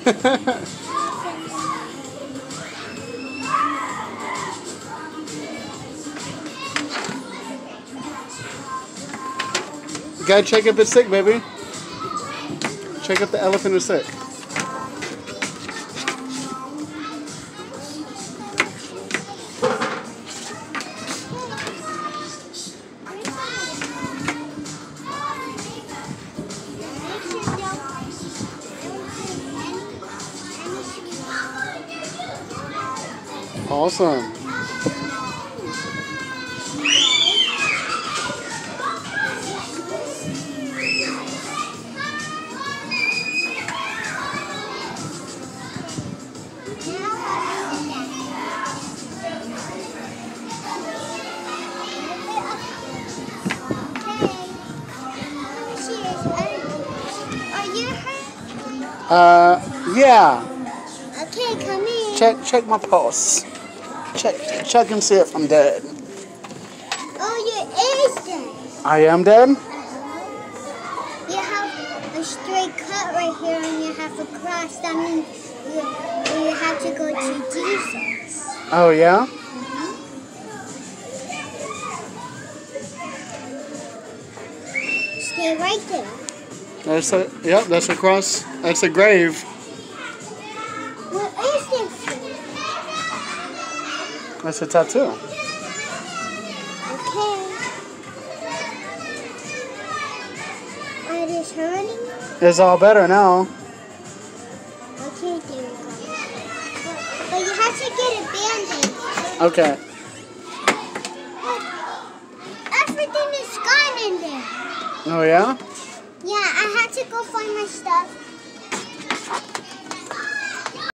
You gotta check if it's sick, baby. Check if the elephant is sick. Awesome. Yeah. Okay, come in. Check my pulse. Check and see if I'm dead. Oh, you is dead. I am dead? You have a straight cut right here and you have a cross. That means you have to go to Jesus. Oh, yeah? Stay right there. That's a cross. That's a grave. What is this? That's a tattoo. Okay. Are this hurting? It's all better now. Okay, there we go. But you have to get a band-aid. Okay. Everything is gone in there. Oh, yeah? Yeah, I had to go find my stuff.